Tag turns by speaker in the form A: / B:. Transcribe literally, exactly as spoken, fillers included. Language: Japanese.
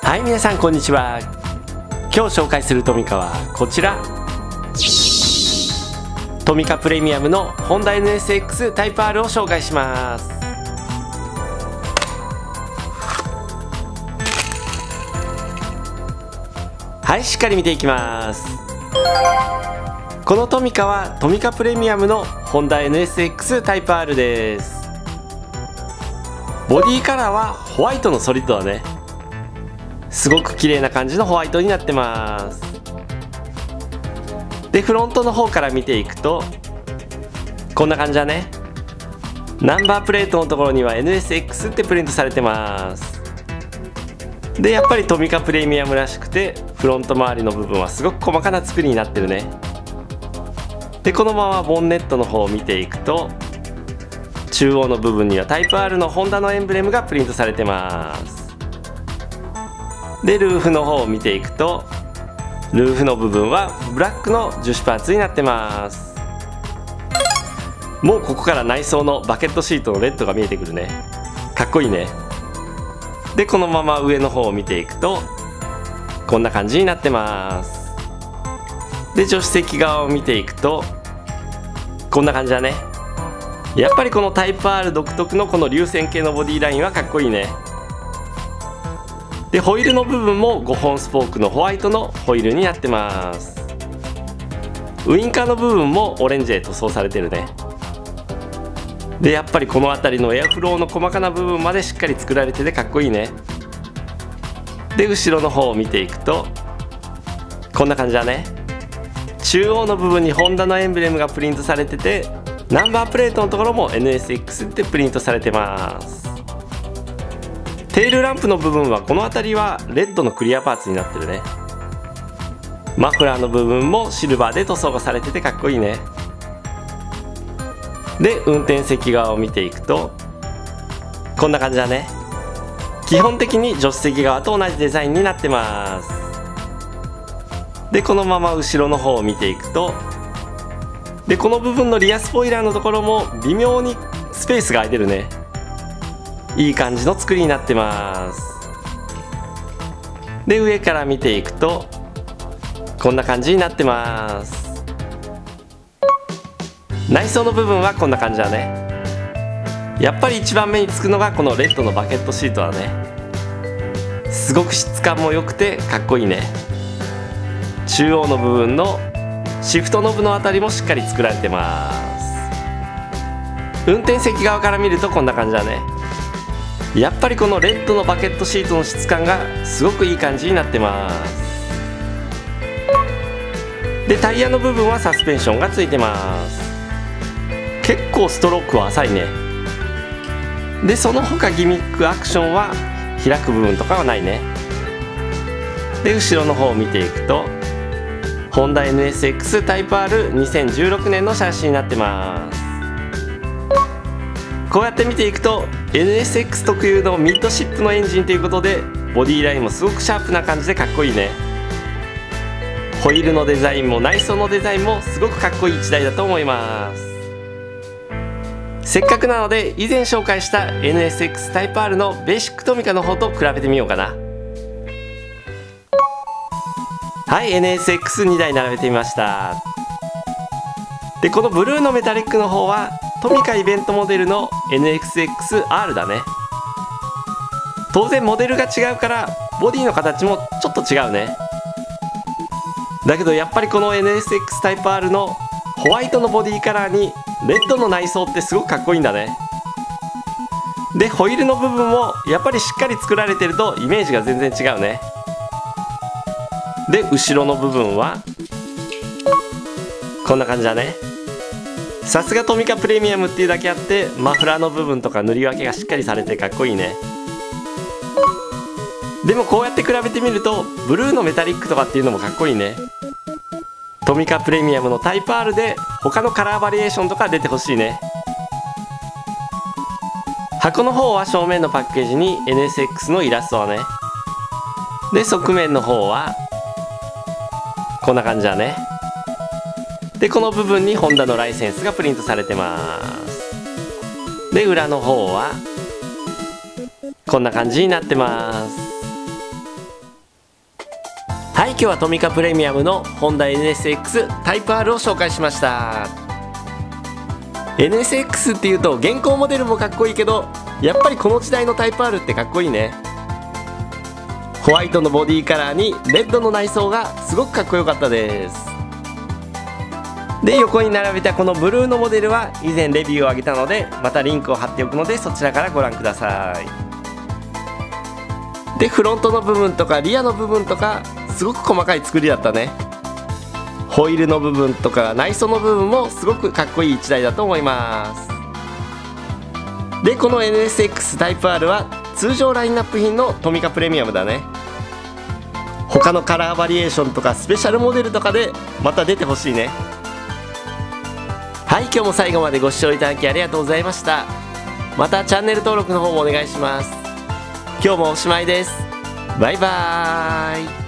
A: はい、皆さんこんにちは。今日紹介するトミカはこちら、トミカプレミアムのホンダ エヌエスエックス タイプ アール を紹介します。はい、しっかり見ていきます。このトミカはトミカプレミアムのホンダ エヌエスエックス タイプ アール です。ボディカラーはホワイトのソリッドだね。すごく綺麗な感じのホワイトになってます。で、フロントの方から見ていくとこんな感じだね。ナンバープレートのところには エヌエスエックス ってプリントされてます。で、やっぱりトミカプレミアムらしくてフロント周りの部分はすごく細かな作りになってるね。で、このままボンネットの方を見ていくと中央の部分にはタイプ アール のホンダのエンブレムがプリントされてます。で、ルーフの方を見ていくとルーフの部分はブラックの樹脂パーツになってます。もうここから内装のバケットシートのレッドが見えてくるね。かっこいいね。で、このまま上の方を見ていくとこんな感じになってます。で、助手席側を見ていくとこんな感じだね。やっぱりこのタイプ アール 独特のこの流線形のボディラインはかっこいいね。で、ホイールの部分もごほんスポークのホワイトのホイールになってます。ウインカーの部分もオレンジで塗装されてるね。で、やっぱりこの辺りのエアフローの細かな部分までしっかり作られててかっこいいね。で、後ろの方を見ていくとこんな感じだね。中央の部分にホンダのエンブレムがプリントされててナンバープレートのところも エヌエスエックス ってプリントされてます。テールランプの部分はこの辺りはレッドのクリアパーツになってるね。マフラーの部分もシルバーで塗装がされててかっこいいね。で、運転席側を見ていくとこんな感じだね。基本的に助手席側と同じデザインになってます。で、このまま後ろの方を見ていくとで、この部分のリアスポイラーのところも微妙にスペースが空いてるね。いい感じの作りになってます。で、上から見ていくとこんな感じになってます。内装の部分はこんな感じだね。やっぱり一番目につくのがこのレッドのバケットシートだね。すごく質感も良くてかっこいいね。中央の部分のシフトノブのあたりもしっかり作られてます。運転席側から見るとこんな感じだね。やっぱりこのレッドのバケットシートの質感がすごくいい感じになってます。で、タイヤの部分はサスペンションがついてます。結構ストロークは浅いね。で、その他ギミックアクションは開く部分とかはないね。で、後ろの方を見ていくとホンダ エヌエスエックス タイプ アールにせんじゅうろくねんのシャーシになってます。こうやって見ていくと エヌエスエックス 特有のミッドシップのエンジンということでボディラインもすごくシャープな感じでかっこいいね。ホイールのデザインも内装のデザインもすごくかっこいいいちだいだと思います。せっかくなので以前紹介した エヌエスエックス タイプ アール のベーシックトミカの方と比べてみようかな。はい、エヌエスエックスに 台並べてみました。で、このブルーのメタリックの方はトミカイベントモデルの エヌエスエックスアール だね。当然モデルが違うからボディの形もちょっと違うね。だけどやっぱりこの エヌエスエックス タイプ アール のホワイトのボディカラーにレッドの内装ってすごくかっこいいんだね。で、ホイールの部分もやっぱりしっかり作られてるとイメージが全然違うね。で、後ろの部分はこんな感じだね。さすがトミカプレミアムっていうだけあってマフラーの部分とか塗り分けがしっかりされてかっこいいね。でもこうやって比べてみるとブルーのメタリックとかっていうのもかっこいいね。トミカプレミアムのタイプ アール で他のカラーバリエーションとか出てほしいね。箱の方は正面のパッケージに エヌエスエックス のイラストはね。で、側面の方はこんな感じだね。で、この部分にホンダのライセンスがプリントされてます。で、裏の方はこんな感じになってます。 今日はトミカプレミアムのホンダ エヌエスエックス タイプ アール を紹介しました。 エヌエスエックス っていうと現行モデルもかっこいいけど、やっぱりこの時代のタイプ アール ってかっこいいね。ホワイトのボディカラーにレッドの内装がすごくかっこよかったです。で、横に並べたこのブルーのモデルは以前レビューを上げたので、またリンクを貼っておくのでそちらからご覧ください。で、フロントの部分とかリアの部分とかすごく細かい作りだったね。ホイールの部分とか内装の部分もすごくかっこいいいちだいだと思います。で、この エヌエスエックス タイプ アール は通常ラインナップ品のトミカプレミアムだね。他のカラーバリエーションとかスペシャルモデルとかでまた出てほしいね。はい、今日も最後までご視聴いただきありがとうございました。またチャンネル登録の方もお願いします。今日もおしまいです。バイバーイ。